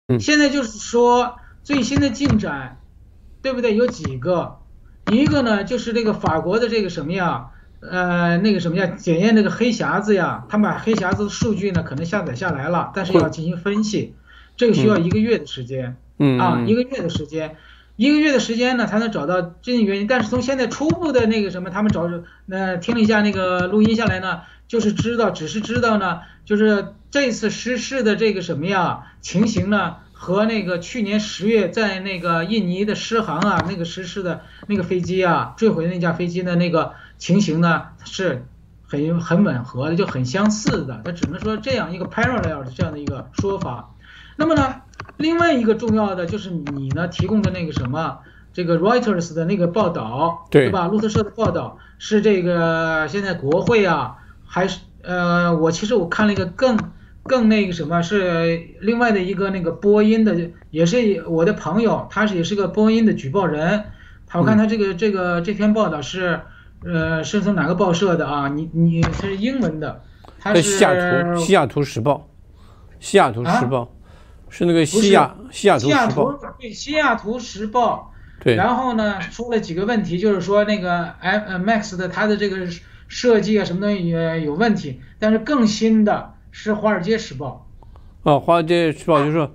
现在就是说最新的进展，对不对？有几个，一个呢就是这个法国的这个什么呀，那个什么呀，检验这个黑匣子呀，他把黑匣子的数据呢可能下载下来了，但是要进行分析，这个需要一个月的时间啊，一个月的时间。一个月的时间呢，才能找到真正原因。但是从现在初步的那个什么，他们听了一下那个录音下来呢，就是只是知道呢，就是这次失事的这个什么呀情形呢，和那个去年10月在那个印尼的狮航啊那个失事的那个飞机啊坠毁的那架飞机的那个情形呢是很吻合的，就很相似的。它只能说这样一个 parallel 的这样的一个说法。那么呢，另外一个重要的就是你呢提供的那个什么，这个 Reuters 的那个报道，对吧？路透社的报道是这个现在国会啊，还是其实我看了一个更那个什么，是另外的一个那个波音的，也是我的朋友，他也是个波音的举报人。我看他这篇报道是从哪个报社的啊？它是英文的，它是西雅图时报，西雅图时报。是那个西雅图时报， 对，西雅图时报。 对。 然后呢，出了几个问题，就是说那个Max 的它的这个设计啊，什么东西也有问题。但是更新的是华尔街时报。 华尔街时报就是说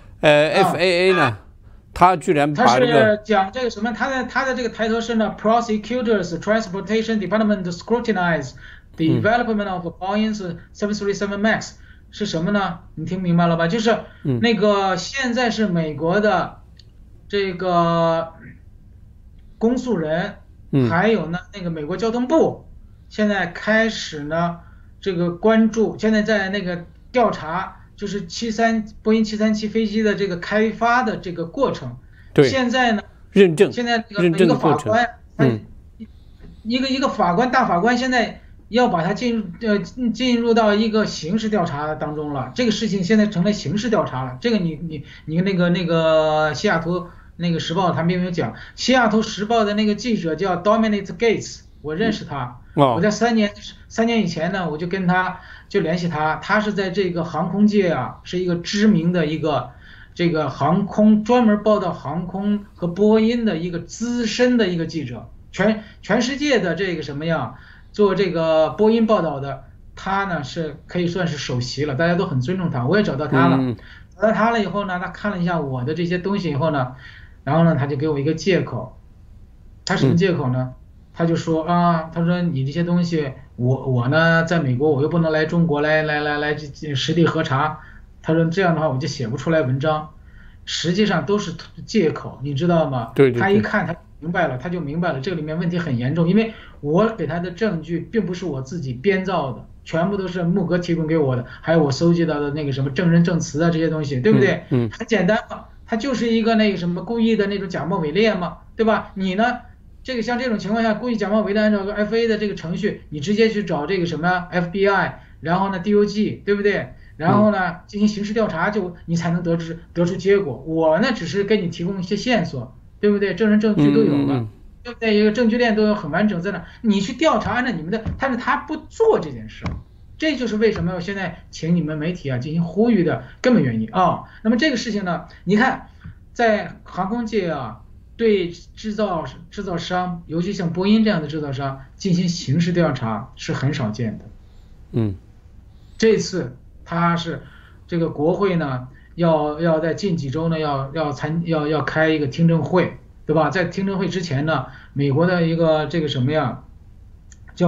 ，FAA 呢，他居然把这个， 他是讲这个什么？他的这个抬头是呢 ，Prosecutors Transportation Department scrutinize the development of Boeing 737 Max。是什么呢？你听明白了吧？就是那个现在是美国的这个公诉人，还有呢那个美国交通部，现在开始呢这个关注，现在在那个调查，就是波音737飞机的这个开发的这个过程。 对。 现在呢， 认证。 现在一个法官，一个大法官现在。要把它进入到一个刑事调查当中了，这个事情现在成了刑事调查了。这个你那个西雅图那个时报他并没有讲，西雅图时报的那个记者叫 Dominic Gates， 我认识他，我在3年以前呢我就跟他就联系他，他是在这个航空界啊是一个知名的一个这个航空专门报道航空和波音的一个资深的一个记者，全世界的这个什么样。做这个波音报道的，他呢是可以算是首席了，大家都很尊重他。我也找到他了，找到他了以后呢，他看了一下我的这些东西以后呢，然后呢他就给我一个借口。他什么借口呢？他就说他说你这些东西，我呢在美国，我又不能来中国来实地核查。他说这样的话我就写不出来文章，实际上都是借口，你知道吗？ 对。 他一看他就明白了，这个里面问题很严重，因为我给他的证据并不是我自己编造的，全部都是木格提供给我的，还有我搜集到的那个什么证人证词啊这些东西，对不对？很简单嘛，他就是一个那个什么故意的那种假冒伪劣嘛，对吧？你呢，像这种情况下故意假冒伪劣，按照 FAA 的这个程序，你直接去找这个什么 FBI， 然后呢 DOJ， 对不对？然后呢进行刑事调查，你才能得出结果。我呢只是给你提供一些线索。对不对？证人证据都有了，对不对？一个证据链都有很完整在那，你去调查按照你们的，但是他不做这件事，这就是为什么我现在请你们媒体啊进行呼吁的根本原因啊。那么这个事情呢，你看在航空界啊，对制造商，尤其像波音这样的制造商进行刑事调查是很少见的。这次他是这个国会呢。要在近几周呢，要开一个听证会，对吧？在听证会之前呢，美国的一个这个什么呀，叫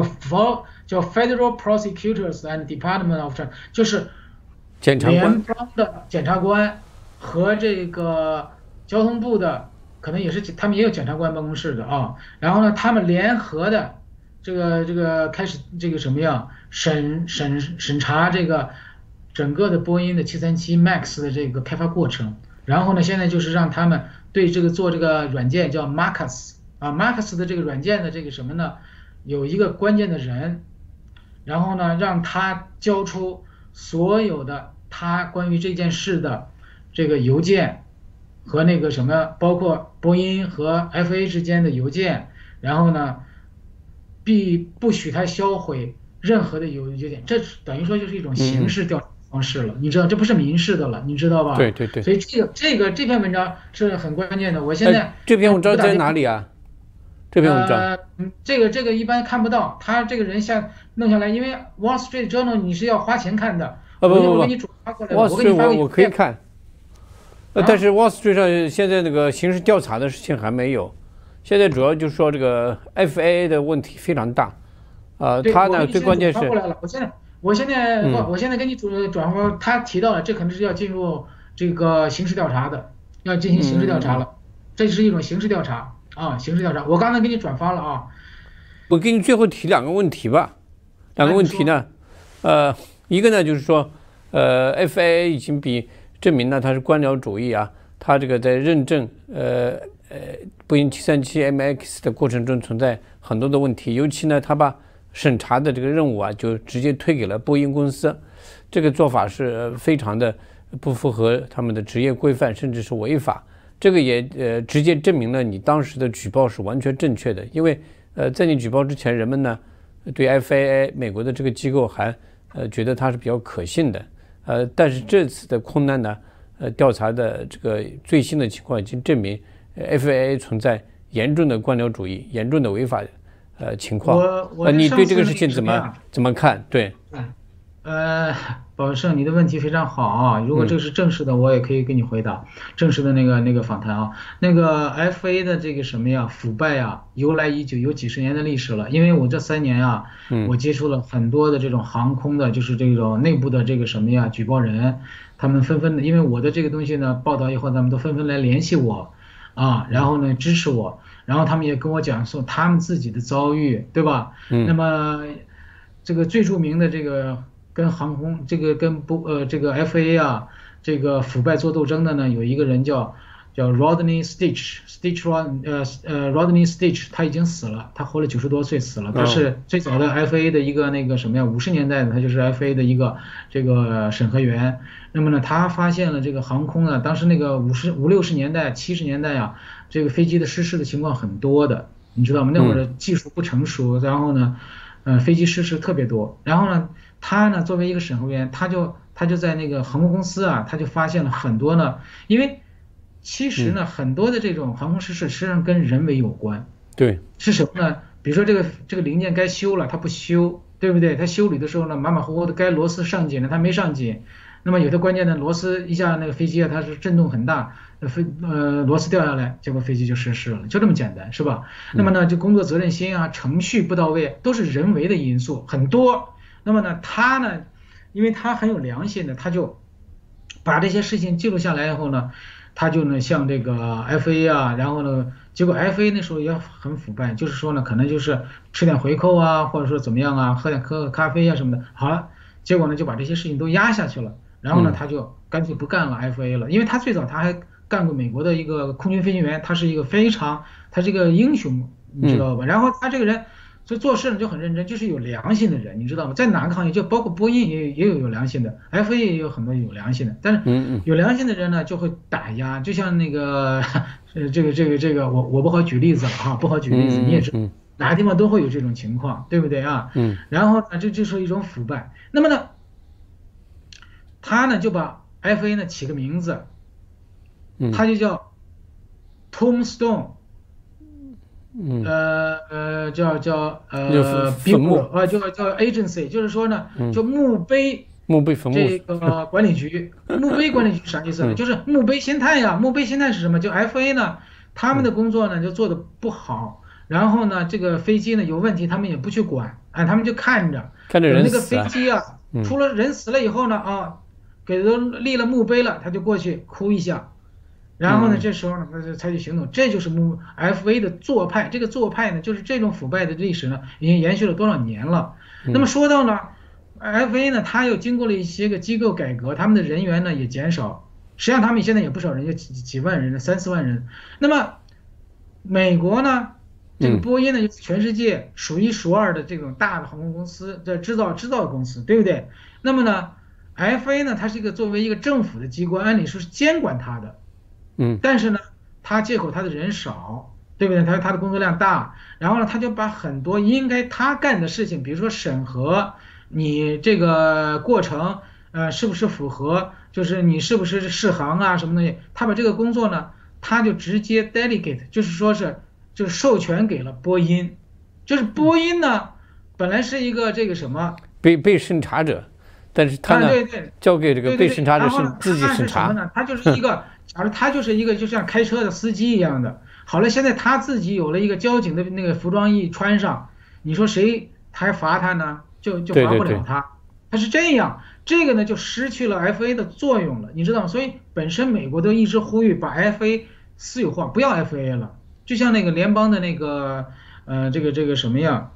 Federal Prosecutors and Department of Justice， 就是联邦的检察官和这个交通部的，可能也是他们也有检察官办公室的啊。然后呢，他们联合的这个开始这个什么呀，审查这个。整个的波音的737 MAX 的这个开发过程，然后呢，现在就是让他们对做这个软件叫 Marcus 的这个软件的这个什么呢，有一个关键的人，然后呢，让他交出所有的他关于这件事的这个邮件和那个什么，包括波音和 FA 之间的邮件，然后呢，不许他销毁任何的邮件，这等于说就是一种刑事调查。 方式了，你知道这不是民事的了，你知道吧？ 对对对。 所以这篇文章是很关键的。我现在这篇文章在哪里啊？这篇文章？ 这个一般看不到，他这个人弄下来，因为 Wall Street Journal 你是要花钱看的。我给你转发过来，我给你发我可以看。但是 Wall Street 上现在那个刑事调查的事情还没有，现在主要就是说这个 FAA 的问题非常大。他呢最关键是。 我现在给你转发，他提到了这肯定是要进入这个刑事调查的，要进行刑事调查了，这是一种刑事调查啊，刑事调查。我刚才给你转发了啊。 我给你最后提2个问题吧，2个问题呢，一个呢就是说，FAA 已经证明了它是官僚主义啊，它这个在认证波音737 MAX 的过程中存在很多的问题，尤其呢，它把审查的这个任务啊，就直接推给了波音公司，这个做法是非常的不符合他们的职业规范，甚至是违法。这个也直接证明了你当时的举报是完全正确的，因为在你举报之前，人们呢对 FAA 美国的这个机构还觉得它是比较可信的，但是这次的空难呢，调查的这个最新的情况已经证明FAA 存在严重的官僚主义、严重的违法情况。你对这个事情怎么看？对。 宝胜，你的问题非常好啊！如果这是正式的，我也可以给你回答正式的那个访谈啊。那个 FA 的这个什么呀，腐败啊，由来已久，有几十年的历史了。因为我这3年啊，我接触了很多的这种航空的，就是这种内部的这个什么呀，举报人，他们纷纷的，因为我的这个东西呢报道以后，他们都纷纷来联系我啊，然后呢支持我，然后他们也跟我讲述他们自己的遭遇，对吧？那么这个最著名的这个。跟航空这个这个 FAA 啊，这个腐败做斗争的呢，有一个人叫 Rodney Rodney Stitch， 他已经死了，他活了90多岁死了，他是最早的 FAA 的一个那个什么呀，50年代的，他就是 FAA 的一个这个审核员。那么呢，他发现了这个航空呢，当时那个50、60年代、70年代啊，这个飞机的失事的情况很多的，你知道吗？那会儿的技术不成熟，然后呢，飞机失事特别多，然后呢。他呢，作为一个审核员，他就在那个航空公司啊，他就发现了很多呢，因为其实呢，很多的这种航空失事实际上跟人为有关。 对， 是什么呢？比如说这个零件该修了，他不修，对不对？他修理的时候呢，马马虎虎的，该螺丝上紧了，他没上紧。那么有的关键的螺丝一下那个飞机啊，它是震动很大，螺丝掉下来，结果飞机就失事了，就这么简单，是吧？那么呢，就工作责任心啊，程序不到位，都是人为的因素很多。那么呢，他呢，因为他很有良心的，他就把这些事情记录下来以后呢，他就呢向这个 FA 啊，然后呢，结果 FA 那时候也很腐败，就是说呢，可能就是吃点回扣啊，或者说怎么样啊，喝点咖啡啊什么的。好了，结果呢就把这些事情都压下去了，然后呢他就干脆不干了 FA 了，因为他最早他还干过美国的一个空军飞行员，他是一个他是一个英雄，你知道吧？然后他这个人。所以做事呢就很认真，就是有良心的人，你知道吗？在哪个行业，就包括波音也有良心的 ，FA 也有很多有良心的，但是有良心的人呢就会打压，就像那个这个我不好举例子了哈，不好举例子，你也知道，哪个地方都会有这种情况，对不对啊？然后呢，这就是一种腐败。那么呢，他呢就把 FA 呢起个名字，他就叫 Tombstone。叫坟墓叫 agency， 就是说呢，就墓碑坟墓这个管理局，墓碑管理局啥意思呢？就是墓碑心态呀，墓碑心态是什么？就 FA 呢，他们的工作呢就做的不好，然后呢，这个飞机呢有问题，他们也不去管，他们就看着人那个飞机啊，除了人死了以后呢，给人立了墓碑了，他就过去哭一下。然后呢，这时候呢，他就采取行动，这就是 FA 的做派。这个做派呢，就是这种腐败的历史呢，已经延续了多少年了。那么说到呢 ，FA 呢，它又经过了一些个机构改革，他们的人员呢也减少。实际上他们现在也不少人，有几万人，3、4万人。那么美国呢，这个波音呢，全世界数1数2的这种大的航空公司的制造公司，对不对？那么呢 ，FA 呢，它是作为一个政府的机关，按理说是监管它的。但是呢，他借口他的人少，对不对？他的工作量大，然后呢，他就把很多应该他干的事情，比如说审核你这个过程， 是不是符合，就是你是不是适航啊什么东西，他把这个工作呢，他就直接 delegate，就是说是就是授权给了波音，就是波音呢本来是一个这个什么被审查者，但是他呢对对交给这个被审查者然后呢， 自己他审查。 是什么呢？他就是一个，假如他就是一个就像开车的司机一样的。好了，现在他自己有了一个交警的那个服装一穿上，你说谁还罚他呢？就罚不了他。他是这样，这个呢就失去了 FA 的作用了，你知道吗？所以本身美国都一直呼吁把 FA 私有化，不要 FA 了。就像那个联邦的那个这个什么呀？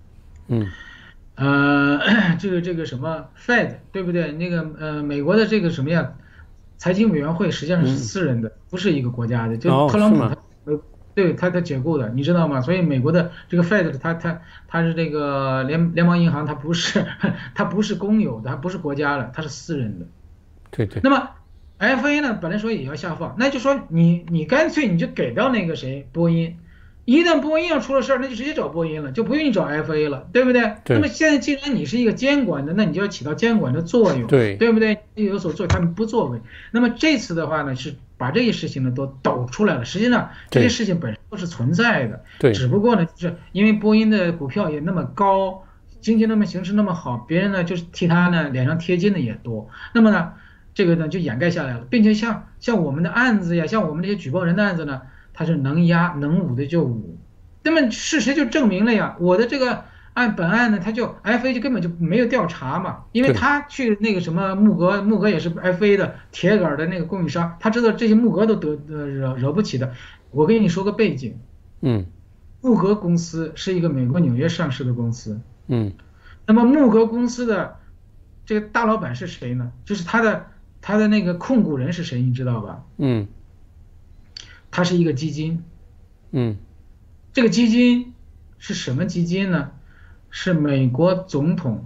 这个什么 Fed 对不对？那个美国的这个什么呀？财经委员会实际上是私人的，不是一个国家的。就特朗普对他解雇的，你知道吗？所以美国的这个 Fed 它是这个联邦银行，它不是公有的，它不是国家的，它是私人的。 对。 那么 FA 呢，本来说也要下放，那就说你干脆你就给到那个谁波音。一旦波音要出了事儿，那就直接找波音了，就不用你找 FA 了，对不对？那么现在既然你是一个监管的，那你就要起到监管的作用，对不对？有所作为，他们不作为。那么这次的话呢，是把这些事情呢都抖出来了。实际上这些事情本身都是存在的，只不过呢，就是因为波音的股票也那么高，经济那么形势那么好，别人呢就是替他呢脸上贴金的也多，那么呢，这个呢就掩盖下来了，并且像我们的案子呀，像我们这些举报人的案子呢。他是能压能捂的就捂，那么事实就证明了呀，我的这个本案呢，他就 FA 就根本就没有调查嘛，因为他去那个什么木格也是 FA 的铁杆的那个供应商，他知道这些木格都惹不起的。我跟你说个背景，木格公司是一个美国纽约上市的公司，那么木格公司的这个大老板是谁呢？就是他的那个控股人是谁，你知道吧？它是一个基金，这个基金是什么基金呢？是美国总统，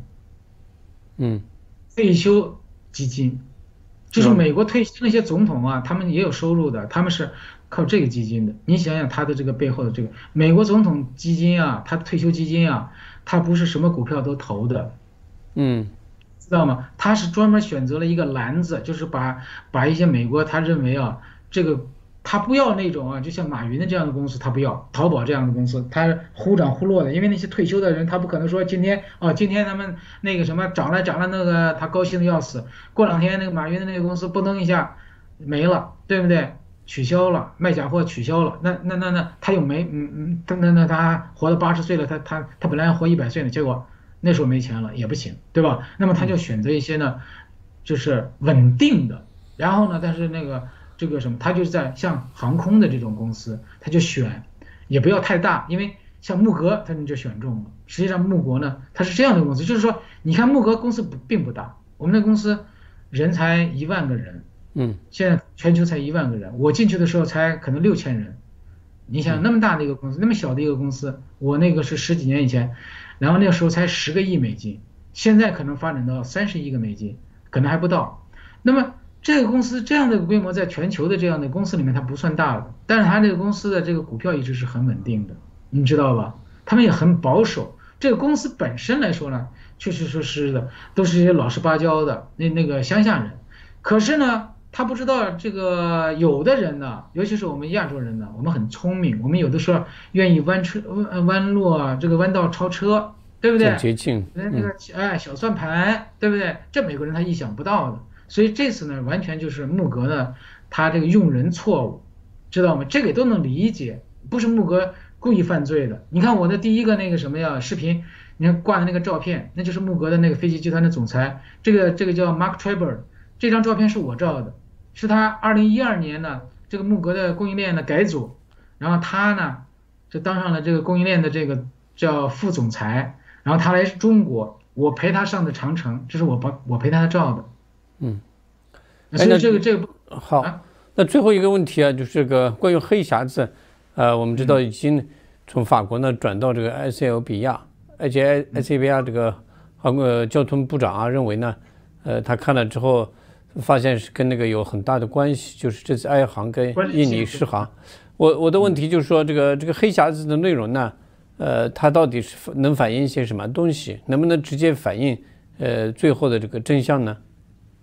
退休基金，就是美国退休那些总统啊，他们也有收入的，他们是靠这个基金的。你想想他的这个背后的这个美国总统基金啊，他退休基金啊，他不是什么股票都投的，知道吗？他是专门选择了一个篮子，就是把一些美国他认为啊这个。他不要那种啊，就像马云的这样的公司，他不要淘宝这样的公司，他忽涨忽落的，因为那些退休的人，他不可能说今天他们那个什么涨了那个，他高兴的要死，过2天那个马云的那个公司嘣噔一下没了，对不对？取消了，卖假货取消了，那他又没那他活到80岁了，他本来要活100岁呢，结果那时候没钱了也不行，对吧？那么他就选择一些呢，就是稳定的，然后呢，但是那个。这个什么，他就是在像航空的这种公司，他就选，也不要太大，因为像木格他们就选中了。实际上木格呢，它是这样的公司，就是说，你看木格公司并不大，我们的公司人才1万个人，现在全球才1万个人，我进去的时候才可能6000人。你想那么大的一个公司，那么小的一个公司，我那个是10几年以前，然后那个时候才10个亿美金，现在可能发展到30亿个美金，可能还不到。那么这个公司这样的规模，在全球的这样的公司里面，它不算大的，但是它这个公司的这个股票一直是很稳定的，你知道吧？他们也很保守。这个公司本身来说呢，确实说是的，都是一些老实巴交的那个乡下人。可是呢，他不知道这个有的人呢，尤其是我们亚洲人呢，我们很聪明，我们有的时候愿意弯路啊，这个弯道超车，对不对？ 捷径。 那个小算盘，对不对？这美国人他意想不到的。所以这次呢，完全就是木格呢，他这个用人错误，知道吗？这个也都能理解，不是木格故意犯罪的。你看我的第一个那个什么呀视频，你看挂的那个照片，那就是木格的那个飞机集团的总裁，这个叫 Mark Traber， 这张照片是我照的，是他2012年呢这个木格的供应链的改组，然后他呢就当上了这个供应链的这个叫副总裁，然后他来中国，我陪他上的长城，这是我陪他照的。所以这个好，那最后一个问题啊，就是这个关于黑匣子，我们知道已经从法国呢转到这个埃塞俄比亚，而且埃塞俄比亚这个交通部长啊认为呢，他看了之后发现是跟那个有很大的关系，就是这次埃航跟印尼失航。我的问题就是说，这个黑匣子的内容呢，它到底是能反映一些什么东西？能不能直接反映最后的这个真相呢？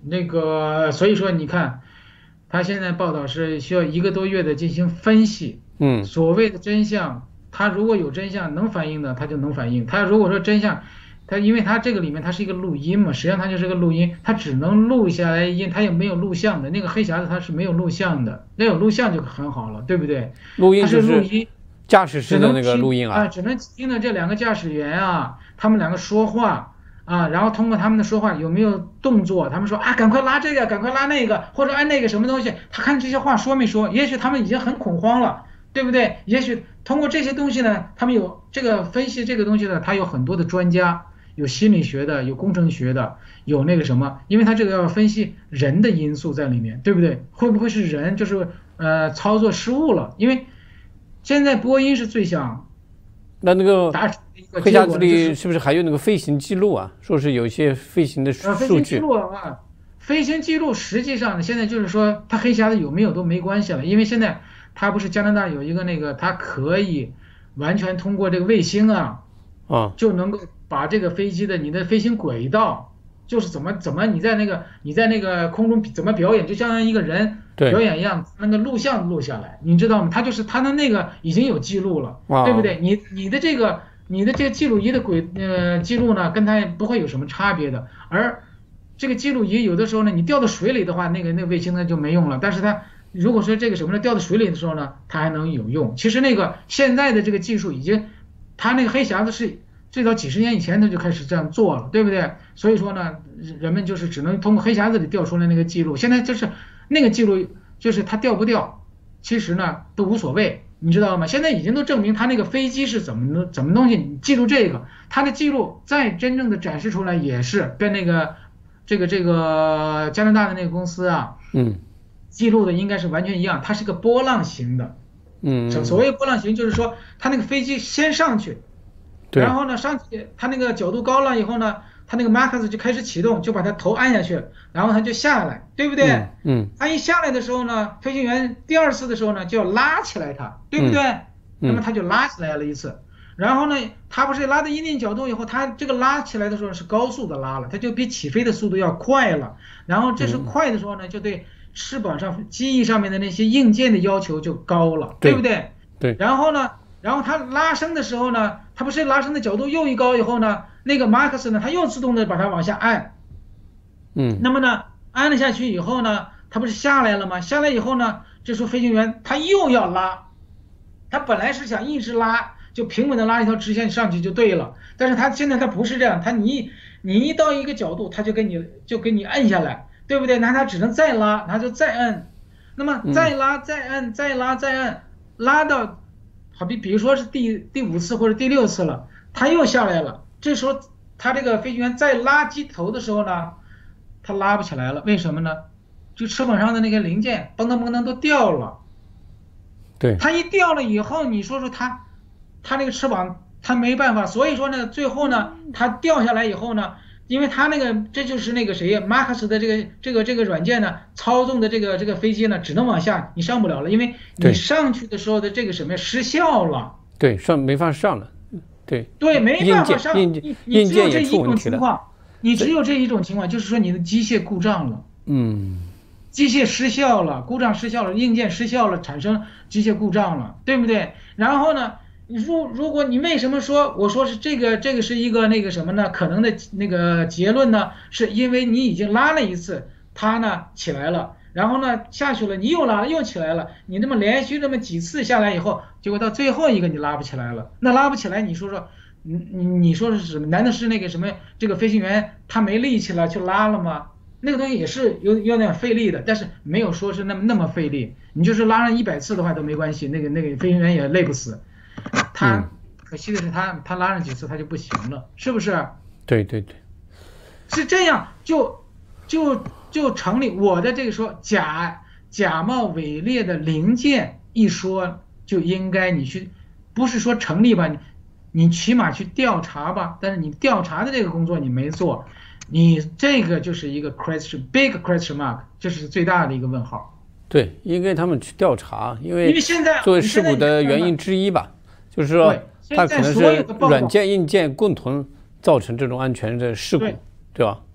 那个，所以说你看，他现在报道是需要1个多月的进行分析。 嗯所谓的真相，他如果有真相能反映的，他就能反映。他如果说真相，他因为他这个里面它是一个录音嘛，实际上它就是个录音，它只能录下来音，它也没有录像的。那个黑匣子它是没有录像的，那有录像就很好了，对不对？ 录音它就是录音， 驾驶室的那个录音啊， 只能听到这2个驾驶员啊，他们2个说话啊，然后通过他们的说话有没有动作，他们说啊，赶快拉这个，赶快拉那个，或者按那个什么东西，他看这些话说没说？也许他们已经很恐慌了，对不对？也许通过这些东西呢，他们有这个分析这个东西呢，他有很多的专家，有心理学的，有工程学的，有那个什么，因为他这个要分析人的因素在里面，对不对？会不会是人就是操作失误了？因为现在波音是最想那个达成一个黑匣子结果呢， 里是不是还有那个飞行记录啊？说是有一些飞行的飞数据。 行记录啊，飞行记录实际上呢，现在就是说它黑匣子有没有都没关系了，因为现在它不是加拿大有一个那个，它可以完全通过这个卫星啊，就能够把这个飞机的你的飞行轨道，就是怎么你在那个空中怎么表演，就像一个人表演一样，那个录像录下来，你知道吗？它就是它的那个已经有记录了，对不对？你的这个记录仪的记录呢，跟它不会有什么差别的。而这个记录仪有的时候呢，你掉到水里的话，那个卫星呢就没用了。但是它如果说这个什么呢掉到水里的时候呢，它还能有用。其实那个现在的这个技术已经，它那个黑匣子是最早几十年以前它就开始这样做了，对不对？所以说呢，人们就是只能通过黑匣子里调出来那个记录。现在就是那个记录，就是它掉不掉，其实呢都无所谓。你知道吗？现在已经都证明他那个飞机是怎么东西，你记录这个，他的记录再真正的展示出来也是跟那个这个加拿大的那个公司啊，记录的应该是完全一样，它是个波浪形的，所谓波浪形就是说它那个飞机先上去，然后呢上去它那个角度高了以后呢，它那个 Max 就开始启动，就把它头按下去，然后它就下来，对不对？它一下来的时候呢，飞行员第2次的时候呢就要拉起来它，对不对？那么它就拉起来了一次，然后呢，它不是拉到一定角度以后，它这个拉起来的时候是高速的拉了，它就比起飞的速度要快了，然后这是快的时候呢，就对翅膀上机翼上面的那些硬件的要求就高了，对不对？ 对。 然后呢，它拉升的时候呢，它不是拉升的角度又一高以后呢，那个 Max 呢，它又自动的把它往下按，那么呢，按了下去以后呢，它不是下来了吗？下来以后呢，这时候飞行员他又要拉，他本来是想一直拉，就平稳的拉一条直线上去就对了，但是他现在他不是这样，你一到一个角度，他就给你摁下来，对不对？那他只能再拉，他就再摁，那么再拉再摁，再拉再摁，拉到好比如说是第5次或者第6次了，他又下来了，这时候他这个飞行员再拉机头的时候呢，他拉不起来了，为什么呢？就翅膀上的那个零件嘣当嘣当都掉了。 对， 它一掉了以后，你说它那个翅膀它没办法，所以说呢，最后呢，它掉下来以后呢，因为它那个这就是那个谁 Max 的这个软件呢，操纵的这个飞机呢，只能往下，你上不了了，因为你上去的时候的这个什么失效了， 对，没法上了，对， 没办法上， 硬件也出问题了， 你只有这一种情况，就是说你的机械故障了，机械失效了，故障失效了，硬件失效了，产生机械故障了，对不对？然后呢，如果你为什么说我说是这个是一个那个什么呢？可能的那个结论呢，是因为你已经拉了一次，它呢起来了，然后呢下去了，你又拉了又起来了，你这么连续这么几次下来以后，结果到最后一个你拉不起来了，那拉不起来，你说你说是什么？难道是那个什么这个飞行员他没力气了去拉了吗？那个东西也是有点费力的，但是没有说是那么费力。你就是拉上100次的话都没关系，那个飞行员也累不死。可惜的是他拉上几次他就不行了，是不是？ 对， 是这样就成立我的这个说假冒伪劣的零件一说就应该你去，不是说成立吧，你起码去调查吧，但是你调查的这个工作你没做。你这个就是一个 big question mark， 这是最大的一个问号。 对，应该他们去调查，因为现在作为事故的原因之一吧，就是说它可能是软件硬件共同造成这种安全的事故，对吧？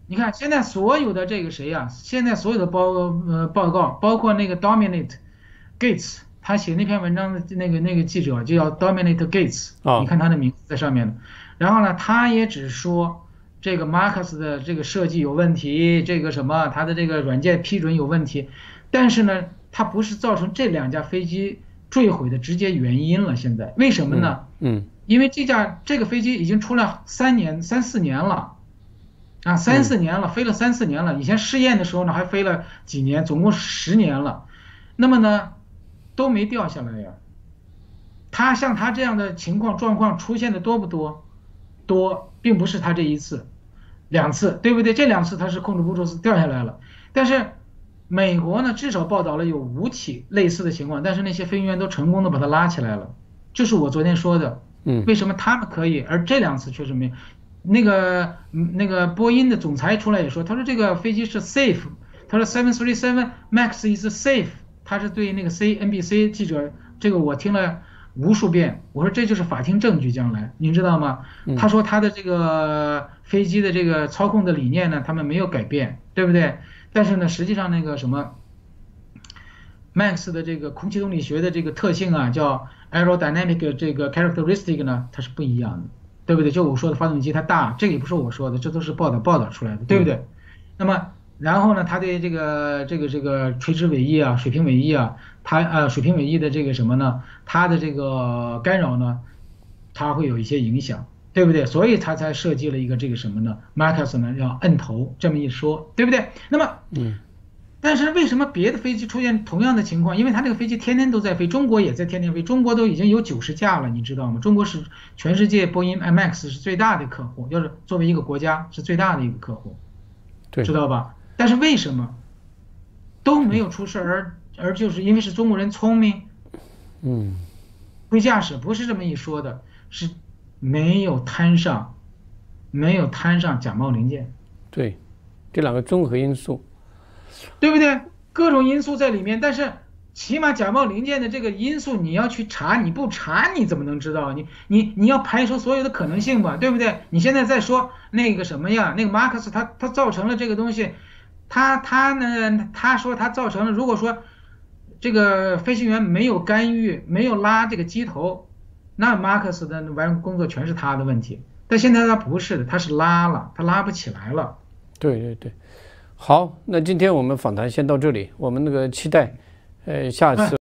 你看现在所有的这个谁呀、现在所有的报告，包括那个 Dominate Gates，他写那篇文章的那个记者就叫 Dominate Gates，你啊， 看他的名字在上面的。然后呢，他也只说这个 Marcus 的这个设计有问题，这个什么他的这个软件批准有问题，但是呢，它不是造成这2架飞机坠毁的直接原因了。现在为什么呢？因为这个飞机已经出了3、4年了。啊，3、4年了，飞了3、4年了。以前试验的时候呢，还飞了几年，总共10年了。那么呢，都没掉下来呀。像他这样的状况出现的多不多？多，并不是他这一次、2次，对不对？这2次他是控制不住掉下来了。但是美国呢，至少报道了有5起类似的情况，但是那些飞行员都成功的把它拉起来了。就是我昨天说的，为什么他们可以，而这2次确实没有？那个波音的总裁出来也说，他说这个飞机是 safe， 他说737 MAX is safe， 他是对那个 NBC 记者，这个我听了无数遍，我说这就是法庭证据，将来您知道吗？他说他的这个飞机的这个操控的理念呢，他们没有改变，对不对？但是呢，实际上那个什么 MAX 的这个空气动力学的这个特性啊，叫 aerodynamic 这个 characteristic 呢，它是不一样的。对不对？就我说的发动机它大，这个也不是我说的，这都是报道出来的，对不对？那么然后呢，它对这个垂直尾翼啊、水平尾翼啊，水平尾翼的这个什么呢？它的这个干扰呢，它会有一些影响，对不对？所以它才设计了一个这个什么呢 ？Marcus 呢要摁头这么一说，对不对？那么但是为什么别的飞机出现同样的情况？因为它这个飞机天天都在飞，中国也在天天飞，中国都已经有90架了，你知道吗？中国是全世界波音 MAX 是最大的客户，要是作为一个国家是最大的一个客户， 对， 知道吧？但是为什么都没有出事而就是因为是中国人聪明，会驾驶，不是这么一说的，是没有摊上假冒零件， 对，这2个综合因素。 对不对？各种因素在里面，但是起码假冒零件的这个因素你要去查，你不查你怎么能知道？你要排除所有的可能性吧，对不对？你现在在说那个什么呀？那个马克思他造成了这个东西，他说他造成了，如果说这个飞行员没有干预，没有拉这个机头，那马克思的工作全是他的问题。但现在他不是的，他是拉了，他拉不起来了。 对对对。好，那今天我们访谈先到这里，我们那个期待，下次。